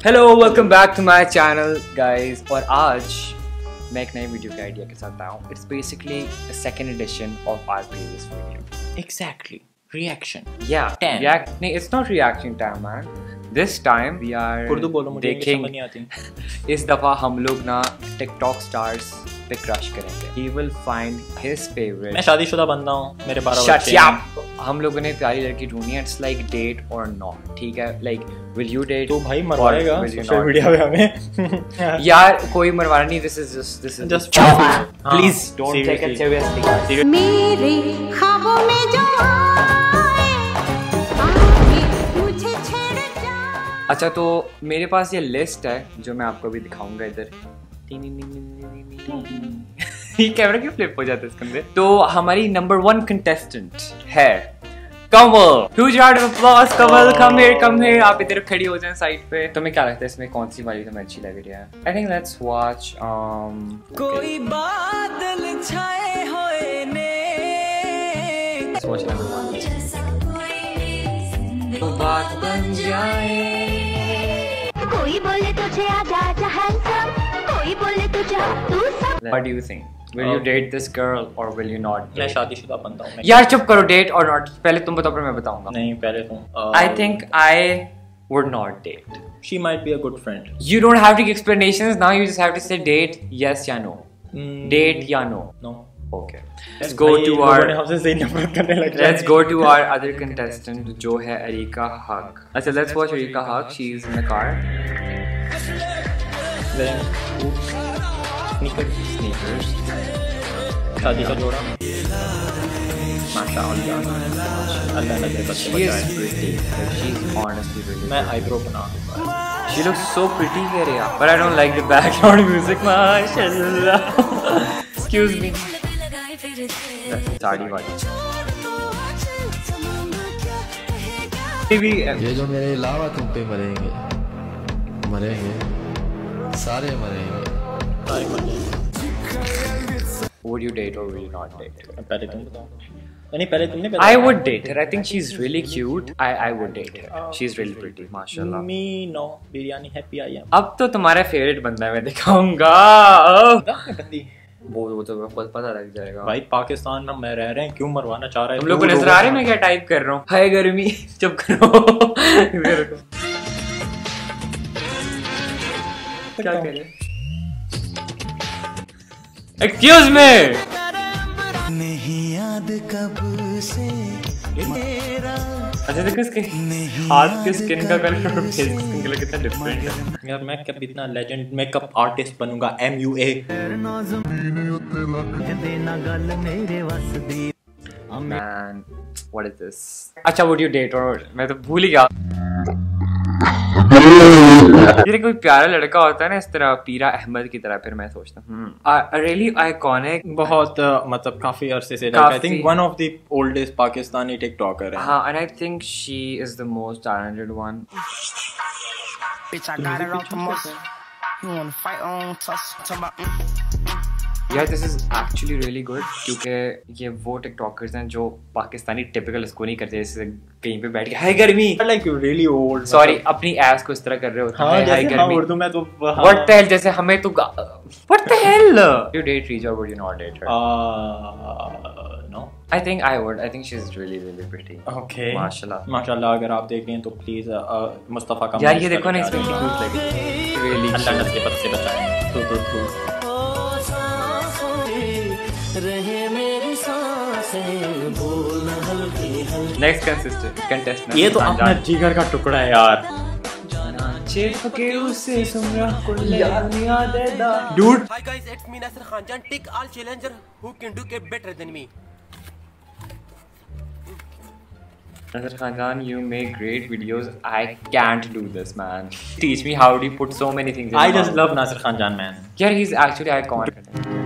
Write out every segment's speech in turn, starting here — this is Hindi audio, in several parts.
Hello welcome back to my channel guys. और आज मैं एक नई वीडियो के आइडिया के साथ आया हूँ। It's basically the second edition of our previous video. Exactly. Reaction. Yeah, 10. नहीं, it's not reaction time man. This time we are Urdu बोलो, मुझे इंग्लिश समझ नहीं आती। इस दफा हम लोग ना टिकटॉक स्टार्स पे क्रश करेंगे। He will find his favorite. मैं शादीशुदा बंदा हूँ, मेरे 12 Shut बच्चे up. हम लोगों ने प्यारी लड़की ढूंढी है। It's like date or not. ठीक है, like will you date? तो भाई मरवाएगा सोशल मीडिया पे हमें। यार कोई मरवाना नहीं। This is just please don't take it seriously. मेरे ख्वाबों में जो अच्छा, तो मेरे पास ये लिस्ट है जो मैं आपको अभी दिखाऊंगा इधर। ये कैमरा क्यों फ्लिप हो जाता है इसके अंदर? तो हमारी नंबर 1 कंटेस्टेंट है Kamal. Huge round of applause Kamal, come here. आप इधर खड़ी हो जाएं साइड पे। तुम्हें क्या लगता है इसमें कौन सी वाली तुम्हें अच्छी लग रही है? आई थिंक लेट्स वॉच कोई बादल छाए हुए ने वॉच नंबर 1। तो बात बन जाए। कोई बोले तुझे आजा आजा हैंडसम, कोई बोले तुझे तू सब। What do you think? Will you date this girl or will you not? मैं शादीशुदा बंदा हूँ। यार चुप करो। डेट और नॉट पहले तुम बताओ फिर मैं बताऊंगा। नहीं, पहले तुम। I think I would not date. She might be a good friend. You don't have to give explanations now. You just have to say date yes या no. Date या no. No. Okay. Let's go to our. हमसे सही नफरत करने लग रहे हैं। Let's go to our other contestant जो है अरीका हक। अच्छा, let's watch अरीका हक. She's in the car. Sneakers. शादी का जोड़ा। माशाअल्लाह। अल्लाह ने बच्चे She is बचाए। pretty. Like, she's honestly really. मैं आईब्रो बना। She looks so pretty here, yeah. But I don't like the background music. Mashallah. Excuse me. Sari वाली। ये जो मेरे अलावा तुम पे मरेंगे, सारे मरेंगे। Would you date or will you not date? पहले तुम बताओ। नहीं, पहले तुमने बताया। I would date her. I think she's really cute. I would date her. She's really pretty, माशाल्लाह. Me no, biryani happy I am. अब तो तुम्हारा फेवरेट बंदा है, मैं दिखाऊंगा। बंदी वो तो पता लग जाएगा। भाई पाकिस्तान में मैं रह रहे हैं, क्यों मरवाना चाह रहे हैं? तुम लोग को नजर आ रहे हैं मैं क्या टाइप कर रहा हूँ? हाय गर्मी। चुप करो। क्या कह रहे? Excuse me. नहीं याद कब से मेरा। अच्छा देखो इसके हाथ के स्किन का कलर और फेस की स्किन कलर कितना डिफरेंट है। यार मैं कब इतना लेजेंड मेकअप आर्टिस्ट बनूंगा। MUA। Man, what is this? अच्छा, would you date or मैं तो भूल ही गया। ये कोई प्यारा लड़का होता है ना इस तरह पीरा अहमद की तरह, फिर मैं सोचता हूँ रियली आइकॉनिक। बहुत मतलब काफी अरसे से I think one of the oldest Pakistani TikToker है। हाँ, and I think she is the most talented one. Bitch, I got it off the muscle. You wanna fight on tuss? Yeah, this is actually really good क्योंकि ये वो टिकटॉकर्स हैं जो पाकिस्तानी टिपिकल इसको नहीं करते, जैसे कहीं पे बैठ के हाय गर्मी, like you really old. Sorry, अपनी एस को इस तरह कर रहे होते हैं हाय गर्मी। उर्दू में तो व्हाट द हेल, जैसे हमें तो what the hell. You date Reeza और would you not date her? No, I think I would. I think she's really pretty. Okay, माशाल्लाह। माशाल्लाह। अगर आप देख रहे हैं तो प्लीज मुस्तफा का यार ये देखो ना, इसमें कितनी क्यूट लगी। Really अल्लाह cute. नस्ल के बच्चे बचाए। तो रहे मेरी सांसें बोलना हल्की हल्की। Next contestant. ये तो अपना जिगर का टुकड़ा है यार। चिपके उसे सुमरा कुल्ले दुनिया दे दा। Dude, Hi guys, it's me Nasir Khanjan. Take all challenger who can do it better than me. Nasir Khanjan, you make great videos. I can't do this, man. Teach me how do you put so many things in I your just mouth. love Nasir Khanjan, man. Yeah, he's actually iconic.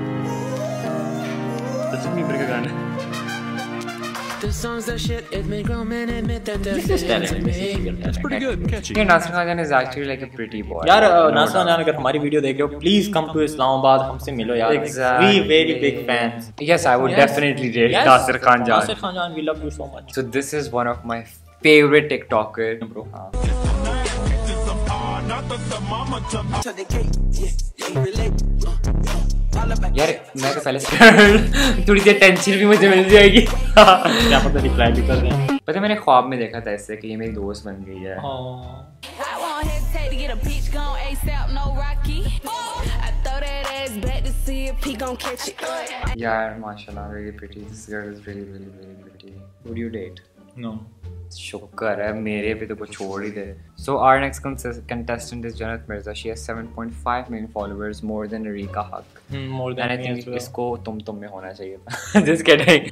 That's me break again. This song's that shit. It made grown men admit that they're Just tell feelings him. me. It's pretty good. Yeah, Nasir Khanjan is actually like a pretty boy. यार No नासिर doubt. खान अगर हमारी वीडियो देख रहे हो प्लीज कम टू इस्लामाबाद, हमसे मिलो यार। Exactly. We very big fans. Yes, I would definitely date Yes. Nasir Khanjan. Nasir Khanjan, we love you so much. So this is one of my favorite TikToker, bro. यार मैं तो पहले से थोड़ी सी टेंशन भी मुझे मिल जाएगी। क्या पता रिप्लाई भी कर रहे हैं। पता है मैंने ख्वाब में देखा था इससे कि ये मेरी दोस्त बन गई है। I won't hesitate to get a bitch gone ASAP, no Rocky. I throw that ass back to see if he gon' catch it. यार माशाल्लाह really pretty. This girl is really really really pretty. Would you date? No. शुक्र है मेरे भी तो कुछ छोड़ ही दे। So our next contestant is Jannat Mirza. She has 7.5 million followers, more than Rika Haq. More than And I me think as well. इसको तुम में होना चाहिए था। Just kidding.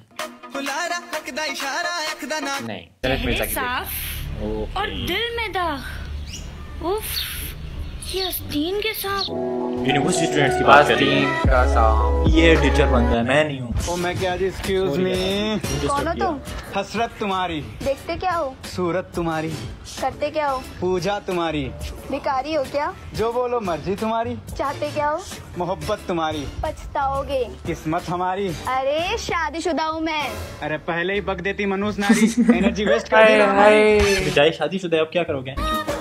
नहीं, Jannat Mirza की साफ और दिल में दाग। उफ, ये आस्तीन के साथ। यूनिवर्सिटी स्टूडेंट्स की बात कर रही हैं। आस्तीन का साम। ये टीचर बन गया, मैं नहीं हूँ। ओ मैं क्या जी, एक्सक्यूज मी। कौन हो तुम? हसरत तुम्हारी। देखते क्या हो? सूरत तुम्हारी। करते क्या हो? पूजा तुम्हारी। भिखारी हो क्या? जो बोलो मर्जी तुम्हारी। चाहते क्या हो? मोहब्बत तुम्हारी। पछताओगे। किस्मत हमारी। अरे शादीशुदा हूँ मैं। अरे पहले ही बक देती मनोज नारी, एनर्जी वेस्ट कर दी ना। बेचारी शादीशुदा है, अब क्या करोगे?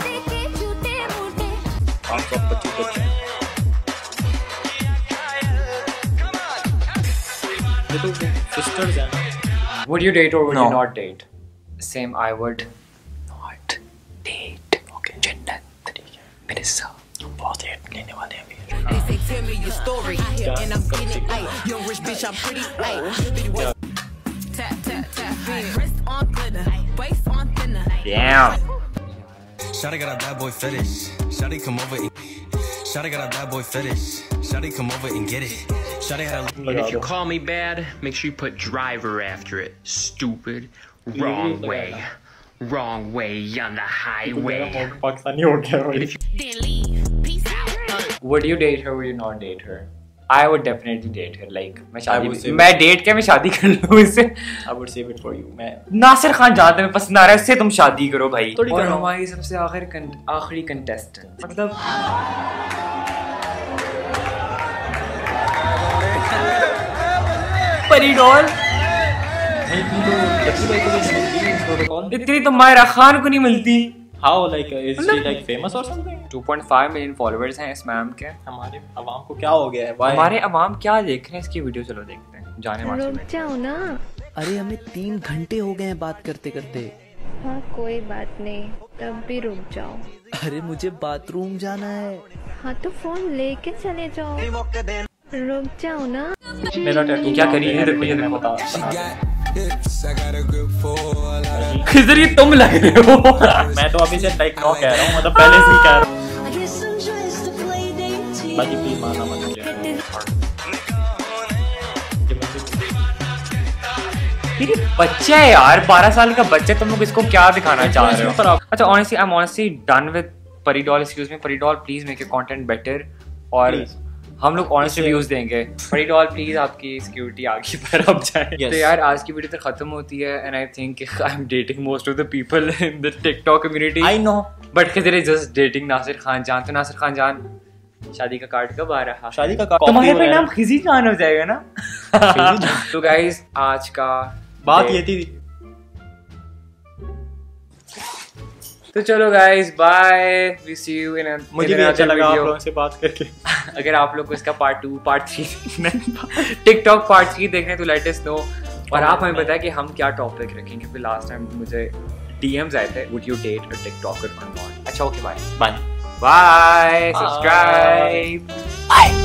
Sisters हैं। Would you date or would you not date? Same, I would not date. Okay. जन्नत मेरे साथ बहुत हेट लेने वाले हैं अभी। They say tell me your story, and I'm getting it. Ay, young rich bitch, I'm pretty. Ay, tap tap tap, wrist on glitter, waist on thinner. Damn. Shawty got a bad boy fetish. Shawty come over. Shawty got a bad boy fetish. Shawty come over and get it. Shawty had a. And if you call me bad, make sure you put driver after it. Stupid. Wrong way. Wrong way on the highway. Pakistani हो गया भाई। Then leave. Peace out. Would you date her? Would you not date her? I would definitely date her. Like would मैं डेट क्या मैं शादी कर लूँ इससे। I would save it for you. मैं नासिर खान जानते मैं पसंद आ रहा है, इससे तुम शादी करो भाई। थोड़ी और करो। हमारी सबसे आखिरी कंटेस्टेंट मतलब परिडोल। इतनी तो मायरा खान को नहीं मिलती। How like is she like famous or something? 2.5 million followers हैं इस मैम के। हमारे अवाम को क्या हो गया है? Why? हमारे अवाम क्या देख रहे हैं इसकी वीडियो, चलो देखते हैं। जाने मास्टर रुक जाओ ना। अरे हमें 3 घंटे हो गए हैं बात करते करते। हाँ कोई बात नहीं, तब भी रुक जाओ। अरे मुझे बाथरूम जाना है। हाँ तो फोन लेके चले जाओ। रुक जाओ ना। मेरा टैटू क्या करी है? देखो ये बता। किधर ये तुम लग रहे हो? मैं तो अभी से लाइक नो कह रहा हूँ, मतलब पहले से ही कह रहा हूँ। बाकी प्लीज माना मत मुझे। बच्चा है यार, 12 साल का बच्चा, तुम लोग इसको क्या दिखाना चाह रहे हो? अच्छा honestly I am honestly done with परिडोल। एक्सक्यूज मी परिडोल, please make your content better. और हम लोग ऑनेस्ट रिव्यूज देंगे। परिडोल प्लीज आपकी सिक्योरिटी आगे पर अब जाए। तो यार आज की वीडियो तो खत्म होती है and I think I am dating most of the people in the TikTok community. I know but Khizar is just dating Nasir Khan जान। तो नासिर खान जान शादी का कार्ड कब आ रहा? शादी का कार्ड तुम्हारे पे नाम खिजी जान हो जाएगा ना। तो गाइस आज का बात ये थी। तो चलो guys bye, we see you in मुझे भी अच्छा लगा आप लोगों से बात करके। अगर आप लोग को इसका पार्ट 2 पार्ट 3 टिकटॉक पार्ट 3 देखने तो लेट अस नो। और आप हमें बताएं कि हम क्या टॉपिक रखेंगे, क्योंकि लास्ट टाइम मुझे डीएम्स आए थे would you date a TikToker और नॉट। अच्छा okay bye bye bye, subscribe bye.